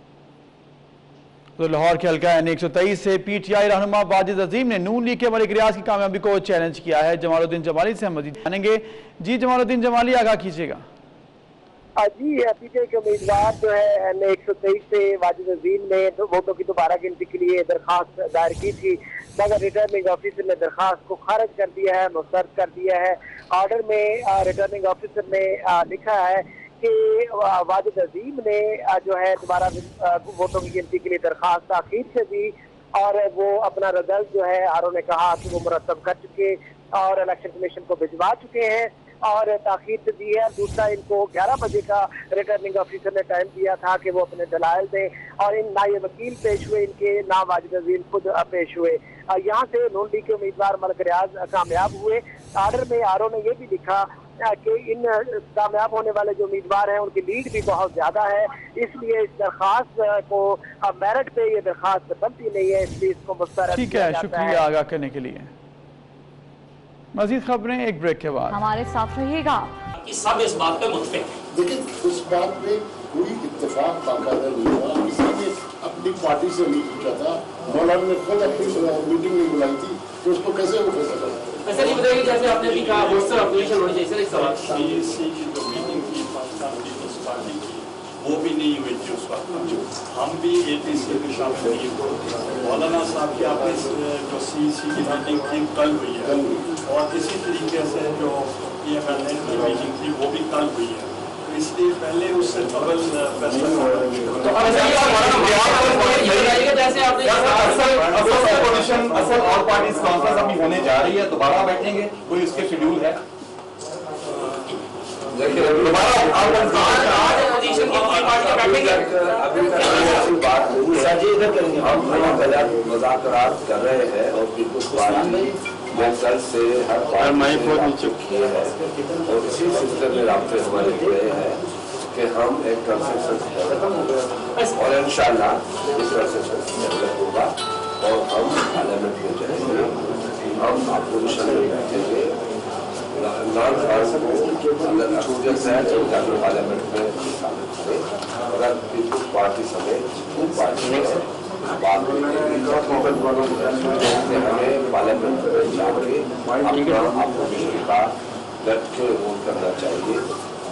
तो लाहौर के हल्का एन एक सौ तेईस से पी टी आई रहनुमा वाजिद अजीम ने नून लीग के मलिक रियाज की कामयाबी को चैलेंज किया है। जमालुद्दीन जमाली से हम मजीद जानेंगे। जी जमालुद्दीन जमाली, आगाह कीजिएगा। जी पीटीआई के उम्मीदवार जो है एन एक सौ तेईस से वाजिद अजीम ने वोटों की दोबारा गिनती के लिए दरखास्त दायर की थी, मगर रिटर्निंग ऑफिसर ने दरखास्त को खारिज कर दिया है, मुस्तरद कर दिया है। ऑर्डर में रिटर्निंग ऑफिसर ने लिखा है कि वाजिद अजीम ने जो है दोबारा वोटों की गिनती के लिए दरखास्त ताखीर से दी और वो अपना रिजल्ट जो है आर ओ ने कहा कि वो मुरतब कर चुके और इलेक्शन कमीशन को भिजवा चुके हैं और ताखीर से दी है। दूसरा, इनको ग्यारह बजे का रिटर्निंग ऑफिसर ने टाइम दिया था कि वो अपने दलाइल दें और इन ना ये वकील पेश हुए, इनके ना वाजिद अजीम खुद पेश हुए। यहाँ से नून लीग के उम्मीदवार मलिक रियाज कामयाब हुए। ऑर्डर में आर ओ ने यह भी लिखा कि इन कामयाब होने वाले जो उम्मीदवार हैं उनकी लीड भी बहुत ज्यादा है, इसलिए इस दरखास्त को मेरिट पे ये दरखास्त बनती नहीं है, इसलिए इसको मुस्तरद ठीक है। शुक्रिया आगाह करने के लिए। मजीद खबरें एक ब्रेक के बाद। हमारे साथ रहिएगा। सब इस बात पे मुत्तफिक हैं, लेकिन उस बात पे कोई इत्तेफाक बाकायदा नहीं हुआ। किसी ने अपनी पार्टी से नहीं पूछा था, मौलाना ने खुद अपनी मीटिंग नहीं बुलाई थी, तो उसको कैसे वो फैसला करें? ऐसा नहीं बताइए जैसे आपने भी कहा बहुत सारा अपोजिशन होनी चाहिए। इस सवाल सीईसी की जो मीटिंग थी पाकिस्तान पीपल्स पार्टी की वो भी नहीं हुई थी उस वक्त। हम भी एपीसी में शामिल नहीं हुए। मौलाना साहब की आपने जो सीईसी की मीटिंग थी कल हुई है और इसी तरीके से जो पीएमएल-N की मीटिंग थी वो भी कल हुई है, तो इसलिए पहले उससे डबल फैसला असल ऑल पार्टीज कॉन्फ्रेंस अभी होने जा रही है, दोबारा बैठेंगे, कोई उसके शेड्यूल है? देखिए मुज़ाकरात कर रहे हैं और पीपल्स पार्टी में कल से हर पार्टी किए हैं और इसी सिलसिले में राब्ते हमारे हुए हैं कि हम एक कंसेंसस और इंशाल्लाह इस कंसेंसस डेवलप होगा और हम पार्लियामेंट में जाएंगे, हम अपोजिशन में बैठेंगे इमरान खान को अगर अफसोस है तो जाकर पार्लियामेंट में शामिल करें, अगर पीपुल्स पार्टी समेत जितनी पार्टी है बात हमें पार्लियामेंट में जाके अपना अपोजिशन का डट के वोट करना चाहिए।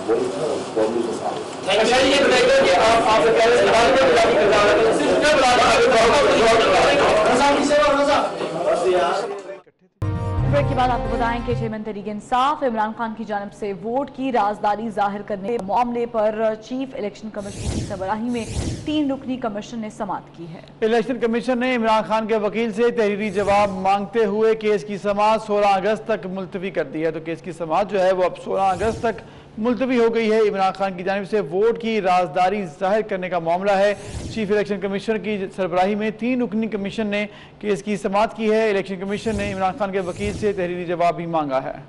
ब्रेक के बाद आपको बताएं कि चेयरमैन तहरीक इंसाफ इमरान खान की जानिब से वोट की राजदारी जाहिर करने के मामले पर चीफ इलेक्शन कमिश्नर की सरबराही में तीन रुकनी कमीशन ने समाअत की है। इलेक्शन कमीशन ने इमरान खान के वकील से तहरीरी जवाब मांगते हुए केस की समाअत सोलह अगस्त तक मुलतवी कर दी है। तो केस की समाअत जो है वो अब सोलह अगस्त तक मुलतवी हो गई है। इमरान खान की जानिब से वोट की राजदारी जाहिर करने का मामला है। चीफ इलेक्शन कमिश्नर की सरबराही में तीन रुकनी कमीशन ने केस की समाअत की है। इलेक्शन कमीशन ने इमरान खान के वकील से तहरीरी जवाब भी मांगा है।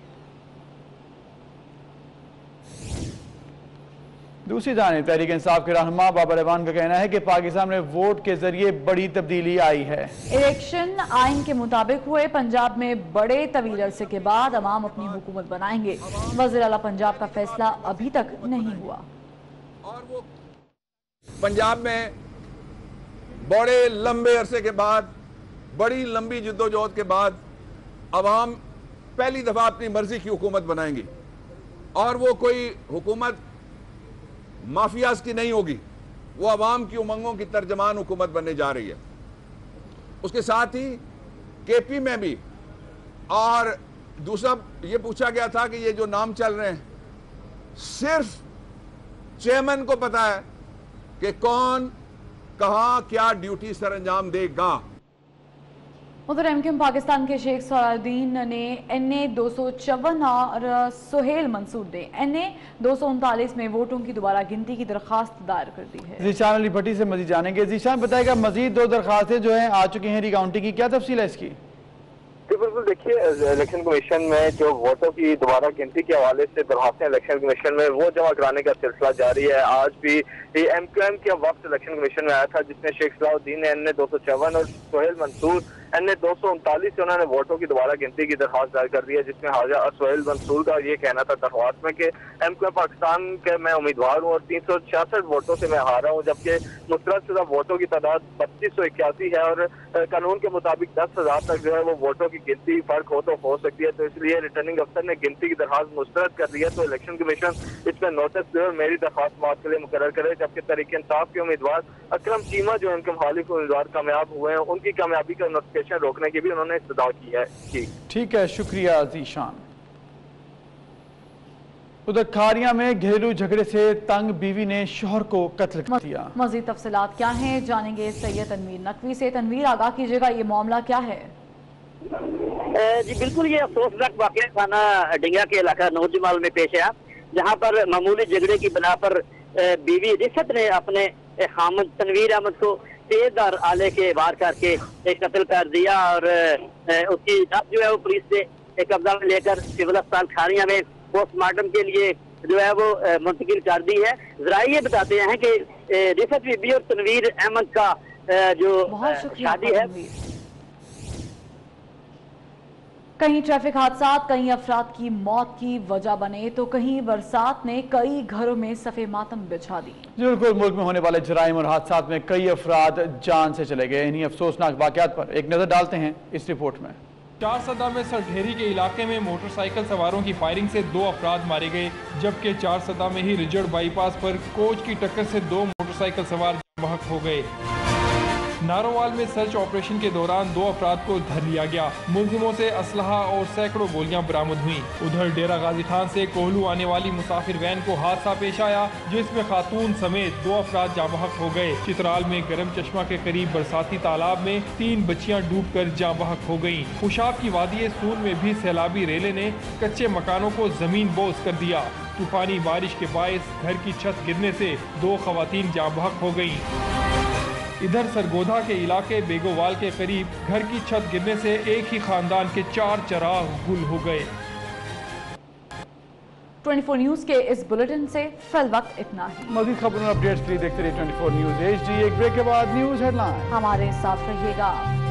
दूसरी जानिब तहरीक इंसाफ के रहनुमा बाबर रहमान का कहना है कि पाकिस्तान में वोट के जरिए बड़ी तब्दीली आई है। इलेक्शन आइन के मुताबिक हुए। पंजाब में बड़े तवील अरसे के बाद अवाम अपनी हुकूमत बनाएंगे। वज़ीर आला पंजाब का फैसला अभी तक नहीं हुआ। और वो पंजाब में बड़े लंबे अरसे के बाद, बड़ी लंबी जिद्दोजहद के बाद अवाम पहली दफा अपनी मर्जी की हुकूमत बनाएंगी और वो कोई हुकूमत माफियाज की नहीं होगी, वो अवाम की उमंगों की तर्जमान हुकूमत बनने जा रही है। उसके साथ ही केपी में भी, और दूसरा ये पूछा गया था कि ये जो नाम चल रहे हैं, सिर्फ चेयरमैन को पता है कि कौन कहां क्या ड्यूटी सर अंजाम देगा। उधर एमक्यूएम पाकिस्तान के शेख सलाउद्दीन ने एन ए दो सौ चौवन और सुहेल मंसूर ने एन ए दो सौ उनतालीस में वोटों की दोबारा गिनती की दरखास्त दायर कर दी है। जीशान अली भट्टी से मजीद जानेंगे। जीशान बताएगा, मजीद दो दरखास्तें जो हैं आ चुकी हैं रिकाउंटिंग की, क्या तफसील है इसकी? बिल्कुल, देखिए इलेक्शन कमीशन में जो वोटों की दोबारा गिनती के हवाले से दरखास्तें इलेक्शन कमीशन में वो जमा कराने का सिलसिला जारी है। आज भी एमक्यूएम के वक्त इलेक्शन कमीशन में आया था जिसमें शेख सलाउद्दीन ने एन ए दो सौ चौवन और सुहेल मंसूर एन ए दो सौ उनतालीस से उन्होंने वोटों की दोबारा गिनती की दरखास्त दायर कर दी है, जिसमें हाजा सुहेल मंसूर का ये कहना था दरख्वास्त में कि एमक्यूएम पाकिस्तान के मैं उम्मीदवार हूँ और तीन सौ छियासठ वोटों से मैं हारा हूँ, जबकि मुस्तरदशुदा वोटों की तादाद बत्तीस सौ इक्यासी है और कानून के मुताबिक दस हजार तक जो है वो वोटों की गिनती फर्क हो तो हो सकती है। तो इसलिए रिटर्निंग अफसर ने गिनती की दरखास्त मुस्तरद कर दी है। तो इलेक्शन कमीशन इसमें नोटिस दे और मेरी दरखास्त मौत के लिए मुकर्रर करे, जबकि तहरीक इंसाफ के उम्मीदवार अकरम चीमा जो इनके मुखालिफ उम्मीदवार कामयाब हुए हैं उनकी कामयाबी का नोटिफिकेशन रोकने की भी उन्होंने इस्तदा की है। ठीक है, शुक्रिया जीशान। उधर खारिया में घरेलू झगड़े से तंग बीवी ने शौहर को कत्ल कर दिया। मजीद तफसीलात क्या हैं जानेंगे सैयद तनवीर नकवी से। तनवीर, आगाह कीजिएगा, ये मामला क्या है? जी बिल्कुल, ये अफसोसनाक वाकया थाना डिंगा के इलाका नौजमाल में पेश आया, जहाँ पर मामूली झगड़े की बिना पर बीवी रिफत ने अपने खामद तनवीर अहमद को तेजदार आले के वार करके एक कत्ल कर दिया और उसकी जो है वो पुलिस ने कब्जा में लेकर सिविल अस्पताल खारिया में पोस्टमार्टम के लिए जो है वो मुंतकिल कर दी है। जरा ये बताते हैं कि रिफत बीबी और तनवीर अहमद का जो शादी है, कहीं ट्रैफिक हादसा, कहीं अफराद की मौत की वजह बने तो कहीं बरसात ने कई घरों में सफे मातम बिछा दी। बिल्कुल, मुल्क में होने वाले जराइम और हादसा में कई अफराद जान से चले गए। इन्हीं अफसोसनाक वाकयात पर एक नजर डालते हैं इस रिपोर्ट में। चार सदा में सरढेरी के इलाके में मोटरसाइकिल सवारों की फायरिंग से दो अफराद मारे गए, जबकि चार सदा में ही रिजर्ड बाईपास पर कोच की टक्कर से दो मोटरसाइकिल सवार बहक हो गए। नारोवाल में सर्च ऑपरेशन के दौरान दो अफराद को धर लिया गया। मुलजिमों से असलहा और सैकड़ों गोलियां बरामद हुई। उधर डेरा गाजी खान से कोहलू आने वाली मुसाफिर वैन को हादसा पेश आया, जिसमें खातून समेत दो अफराद जाँ बहक हो गए। चित्राल में गरम चश्मा के करीब बरसाती तालाब में तीन बच्चियां डूबकर जाँ बहक हो गयी। खुशाब की वादी सून में भी सैलाबी रेले ने कच्चे मकानों को जमीन बोझ कर दिया। तूफानी बारिश के बायस घर की छत गिरने से दो खवातीन जाँ बहक हो गयी। इधर सरगोधा के इलाके बेगोवाल के करीब घर की छत गिरने से एक ही खानदान के चार चिराग गुल हो गए। चौबीस न्यूज के इस बुलेटिन से फिल वक्त इतना ही। मज़ीद खबरों और अपडेट्स के लिए देखते रहिए चौबीस न्यूज एच डी। एक ब्रेक के बाद न्यूज हेडलाइन। हमारे साथ रहिएगा।